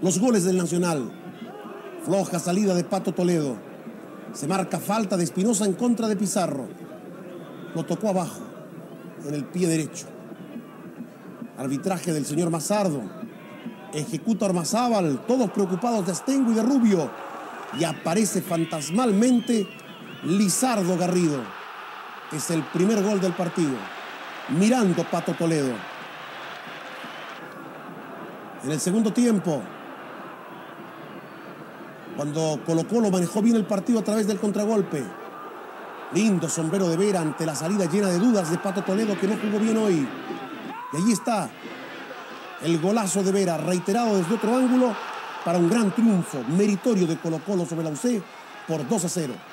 Los goles del Nacional. Floja salida de Pato Toledo. Se marca falta de Espinosa en contra de Pizarro. Lo tocó abajo, en el pie derecho. Arbitraje del señor Mazardo. Ejecuta Ormazábal, todos preocupados de Astengo y de Rubio. Y aparece fantasmalmente Lizardo Garrido. Es el primer gol del partido. Mirando Pato Toledo. En el segundo tiempo, cuando Colo-Colo manejó bien el partido a través del contragolpe. Lindo sombrero de Vera ante la salida llena de dudas de Pato Toledo, que no jugó bien hoy. Y allí está el golazo de Vera, reiterado desde otro ángulo, para un gran triunfo meritorio de Colo-Colo sobre la UC por 2-0.